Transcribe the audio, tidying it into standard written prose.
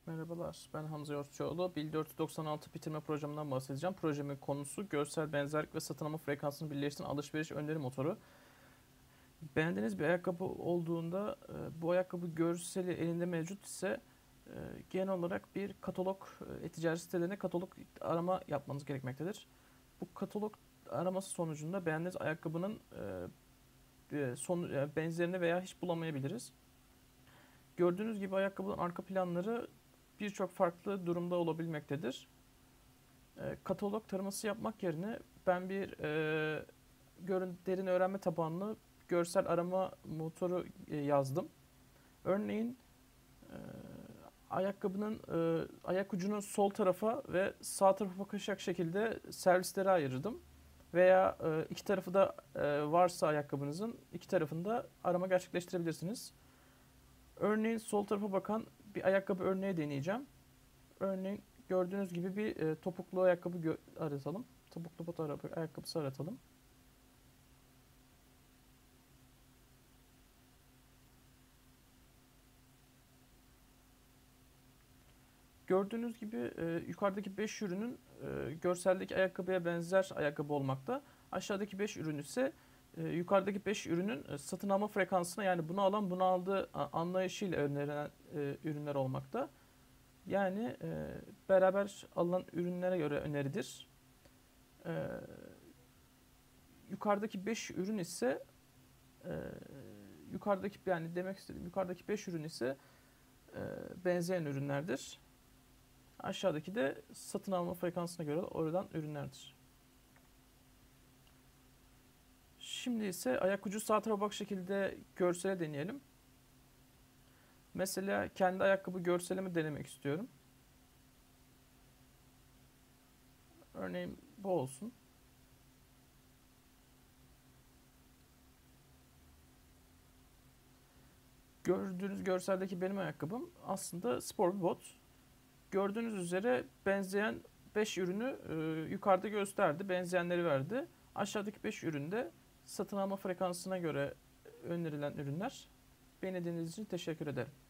Merhabalar, ben Hamza Yortçuoğlu. 1496 bitirme projemden bahsedeceğim. Projemin konusu görsel benzerlik ve satın alma frekansını birleştiren alışveriş öneri motoru. Beğendiğiniz bir ayakkabı olduğunda bu ayakkabı görseli elinde mevcut ise genel olarak bir katalog, e-ticaret sitelerine katalog arama yapmanız gerekmektedir. Bu katalog araması sonucunda beğendiğiniz ayakkabının benzerini veya hiç bulamayabiliriz. Gördüğünüz gibi ayakkabının arka planları birçok farklı durumda olabilmektedir. Katalog taraması yapmak yerine ben bir derin öğrenme tabanlı görsel arama motoru yazdım. Örneğin e, ayakkabının ayak ucunu sol tarafa ve sağ tarafa bakacak şekilde servislere ayırdım. Veya iki tarafı da varsa ayakkabınızın iki tarafında arama gerçekleştirebilirsiniz. Örneğin sol tarafa bakan bir ayakkabı örneği deneyeceğim. Örneğin gördüğünüz gibi bir topuklu ayakkabı aratalım. Topuklu bot ayakkabısı aratalım. Gördüğünüz gibi yukarıdaki 5 ürünün görseldeki ayakkabıya benzer ayakkabı olmakta. Aşağıdaki 5 ürün ise yukarıdaki 5 ürünün satın alma frekansına, yani bunu alan bunu aldığı anlayışıyla önerilen ürünler olmakta. Yani beraber alınan ürünlere göre öneridir. E, Yukarıdaki 5 ürün ise e, yukarıdaki, yani demek istediğim, yukarıdaki 5 ürün ise benzeyen ürünlerdir. Aşağıdaki de satın alma frekansına göre oradan ürünlerdir. Şimdi ise ayak ucu sağ tarafa bak şekilde görsele deneyelim. Mesela kendi ayakkabı görselimi denemek istiyorum. Örneğin bu olsun. Gördüğünüz görseldeki benim ayakkabım aslında spor bir bot. Gördüğünüz üzere benzeyen 5 ürünü yukarıda gösterdi. Benzeyenleri verdi. Aşağıdaki 5 üründe satın alma frekansına göre önerilen ürünler. Beni dinlediğiniz için teşekkür ederim.